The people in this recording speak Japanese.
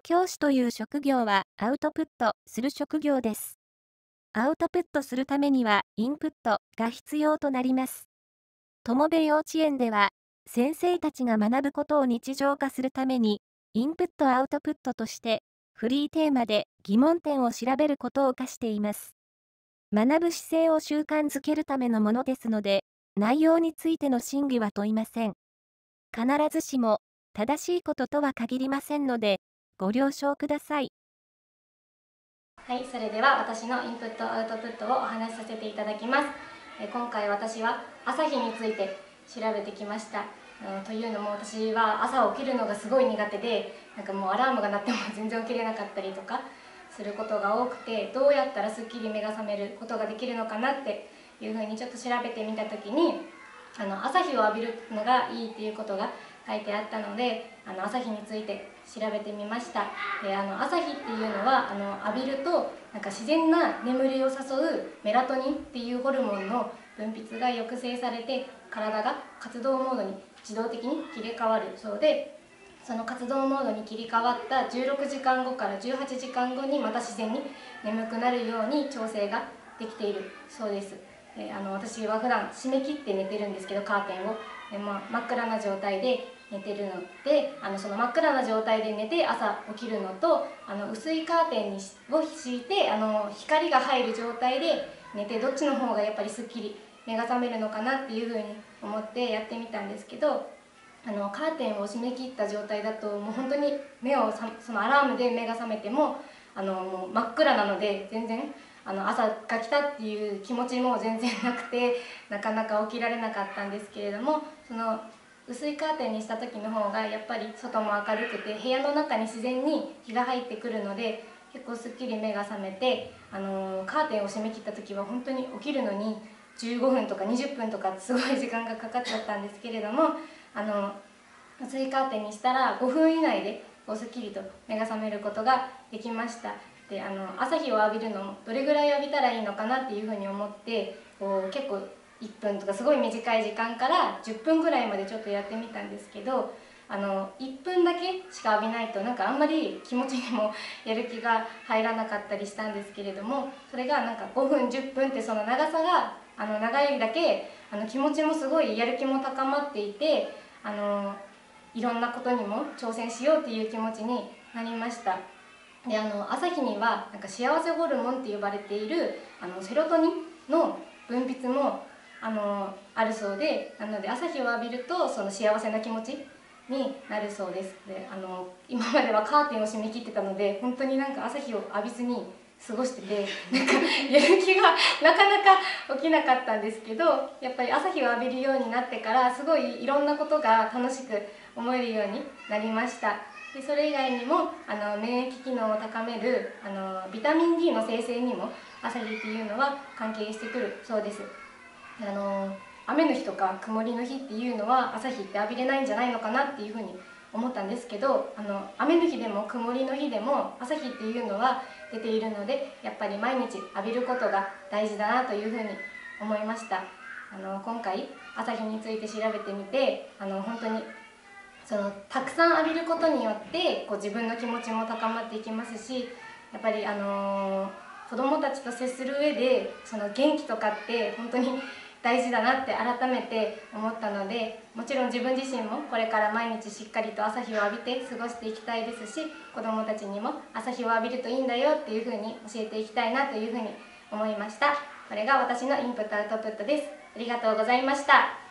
教師という職業はアウトプットする職業です。アウトプットするためにはインプットが必要となります。友部幼稚園では、先生たちが学ぶことを日常化するために、インプットアウトプットとして、フリーテーマで疑問点を調べることを課しています。学ぶ姿勢を習慣づけるためのものですので、内容についての審議は問いません。必ずしも、正しいこととは限りませんので、ご了承ください。 はい、それでは私のインプットアウトプットをお話しさせていただきます。今回私は朝日について調べてきました。というのも私は朝起きるのがすごい苦手で、もうアラームが鳴っても全然起きれなかったりとかすることが多くて、どうやったらすっきり目が覚めることができるのかなっていうふうにちょっと調べてみた時に、朝日を浴びるのがいいっていうことが書いてあったので、朝日について調べてみました。で朝日っていうのは浴びると自然な眠りを誘うメラトニンっていうホルモンの分泌が抑制されて、体が活動モードに自動的に切り替わるそうで、その活動モードに切り替わった16時間後から18時間後にまた自然に眠くなるように調整ができているそうです。私は普段閉め切って寝てるんですけど、カーテンを真っ暗な状態で寝てるので、その真っ暗な状態で寝て朝起きるのと、薄いカーテンを敷いて光が入る状態で寝て、どっちの方がやっぱりすっきり目が覚めるのかなっていうふうに思ってやってみたんですけど、カーテンを閉め切った状態だともう本当にそのアラームで目が覚めてももう真っ暗なので、全然朝が来たっていう気持ちも全然なくて、なかなか起きられなかったんですけれども、その薄いカーテンにした時の方がやっぱり外も明るくて部屋の中に自然に日が入ってくるので、結構すっきり目が覚めて、カーテンを閉め切った時は本当に起きるのに15分とか20分とかすごい時間がかかっちゃったんですけれども、薄いカーテンにしたら5分以内ですっきりと目が覚めることができました。で朝日を浴びるのもどれぐらい浴びたらいいのかなっていうふうに思って、結構1分とかすごい短い時間から10分ぐらいまでちょっとやってみたんですけど、1分だけしか浴びないとあんまり気持ちにもやる気が入らなかったりしたんですけれども、それが5分10分ってその長さが長いだけ気持ちもすごいやる気も高まっていて、いろんなことにも挑戦しようっていう気持ちになりました。で朝日には幸せホルモンって呼ばれているセロトニンの分泌もあるそうで、なので朝日を浴びるとその幸せな気持ちになるそうです。で今まではカーテンを閉め切ってたので、本当に朝日を浴びずに過ごしてて、やる気がなかなか起きなかったんですけど、やっぱり朝日を浴びるようになってからすごいいろんなことが楽しく思えるようになりました。でそれ以外にも免疫機能を高めるビタミン D の生成にも朝日っていうのは関係してくるそうです。雨の日とか曇りの日っていうのは朝日って浴びれないんじゃないのかなっていうふうに思ったんですけど、雨の日でも曇りの日でも朝日っていうのは出ているので、やっぱり毎日浴びることが大事だなというふうに思いました。今回朝日について調べてみて、本当にたくさん浴びることによって自分の気持ちも高まっていきますし、やっぱり子どもたちと接する上で元気とかって本当に大事だなって改めて思ったので、もちろん自分自身もこれから毎日しっかりと朝日を浴びて過ごしていきたいですし、子どもたちにも朝日を浴びるといいんだよっていうふうに教えていきたいなというふうに思いました。これが私のインプットアウトプットです。ありがとうございました。